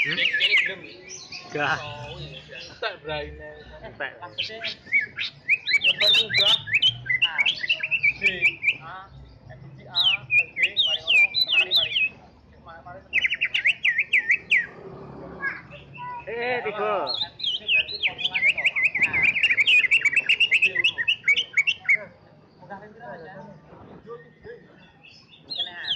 Ini gelem. Gak. Tak braine. Entek. Maksudnya nyoba juga. A, B, A, FBB A, B, mari ngono kenali mari. Mari. Tiba. Ini berarti formulanya toh. A, B ngono. Mudah kan kira aja. Yo tiga. Kene A.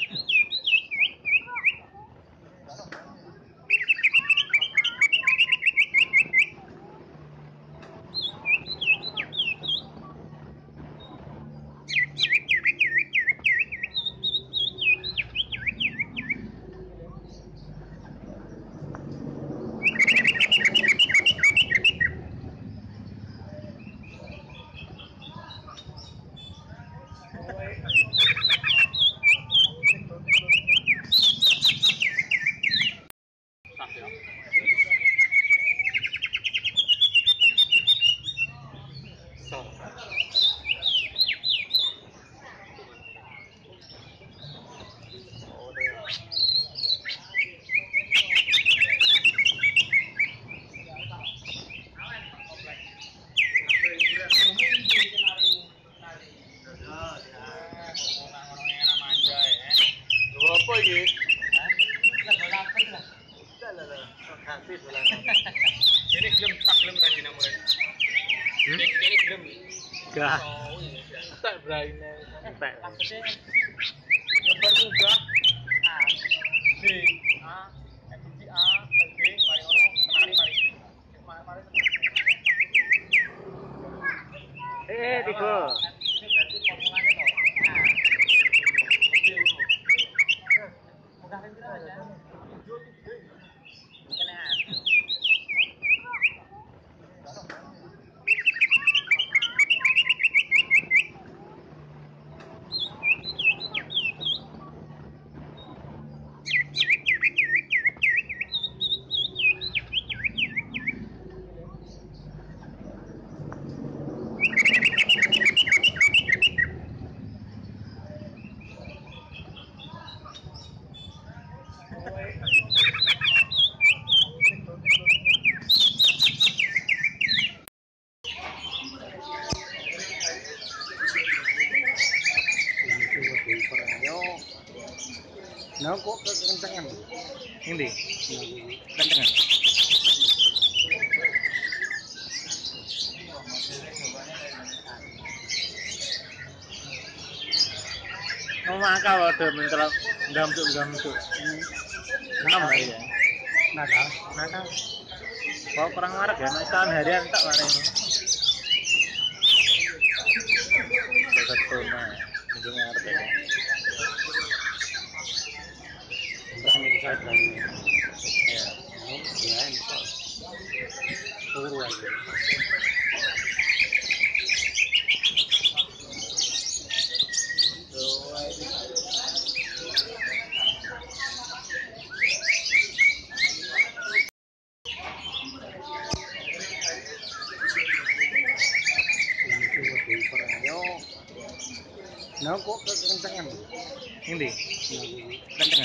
Apa iki? Ganti dolanan. Ini gelem tak gelem ra dinamuran. Ini gelem. Gak. Tak braine. Entek. Maksudnya nyoba juga. A, B, A, FBB A, B, mari ngono kenali mari. Mari. Tiba. Ini berarti formulanya toh. A, B ngono. Mudah kan kira aja. Yo tiga. Kene A. Nah kok kekencengan. Ini. Kencengan. Mau makan waduh mentel gamtuk. Enam lah ya. Nakal. Kok kurang warak ya, masakan harian tak mana ini. Ketuna, mungkin ngerti ya. Berani saya berani. Ya, ya ini kok. Turu aja. Nah kok kekencengan. Ini. Kencengan.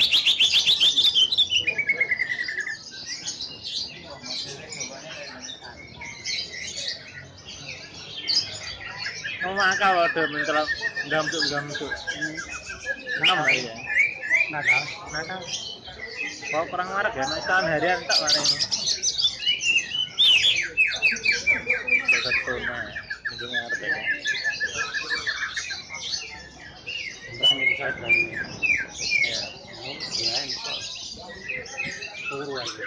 Mau makan waduh mentel gamtuk. Enam lah ya. Nakal. Kok kurang warak ya, masakan harian tak mana ini. Ketuna, mungkin ngerti ya. Berani saya berani. Ya ini kok. Turu aja.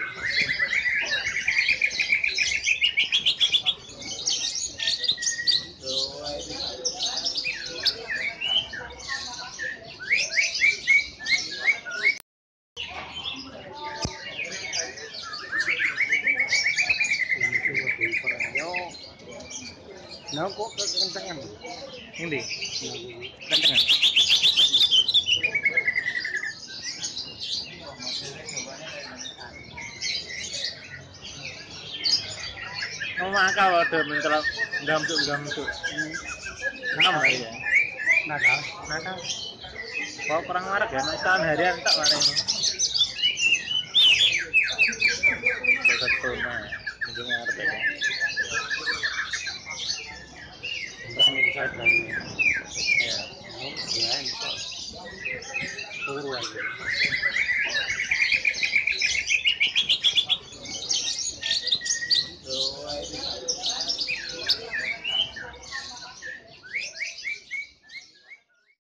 Nah kok kekencengan. Ini. Kencengan. Mau makan waduh mentel gamtuk. Enam lah ya. Nakal. Kok kurang warak ya, masakan harian tak mana ini. setuna mungkin ngarep ya. Berani bisa berani. Ya. Ya, bisa. Turu aja.